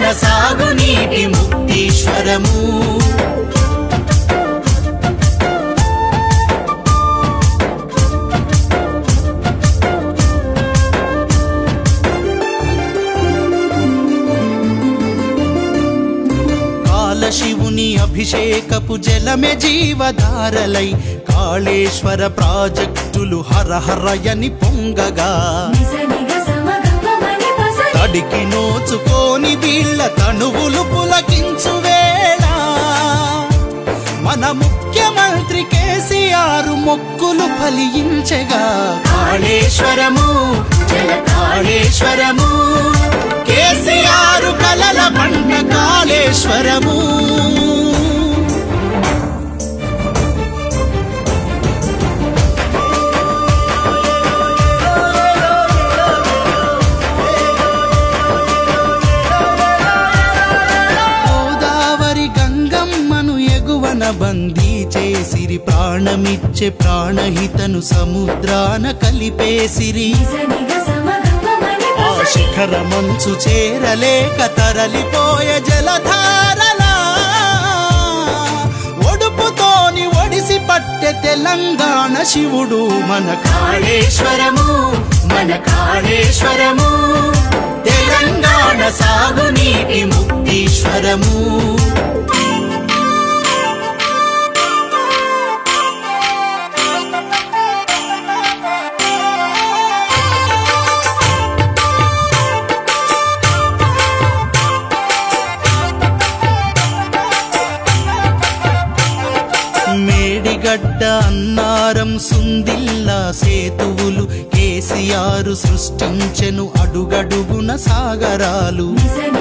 సాగునీటి ముక్తీశ్వరము శివుని అభిషేకపు జలమే జీవధారలై కాళేశ్వర ప్రాజెక్టులు హరహరయని పొంగగా తడికి నోచుకోని వీళ్ళ తనువులు పులకించు వేళ మన ముఖ్యమంత్రి కేసీఆర్ మొక్కులు ఫలించగా కాళేశ్వరము జల కాళేశ్వరము కేసీఆర్ కలల పంట కాళేశ్వరము గోదావరి గంగమ్మను ఎగువన బందీ చేసిరి ప్రాణమిచ్చే ప్రాణహితను సముద్రాన కలిపేసిరి శిఖర మంచు చేరలేక తరలిపోయే జలధారలా ఒడుపుతోని ఒడిసి పట్టె తెలంగాణ శివుడు మన కాళేశ్వరము మన కాళేశ్వరము తెలంగాణ సాగునీటి ముక్తీశ్వరము మేడిగడ్డ అన్నారం సుందిల్లా సేతువులు కేసీఆర్ సృష్టించెను అడుగడుగున సాగరాలు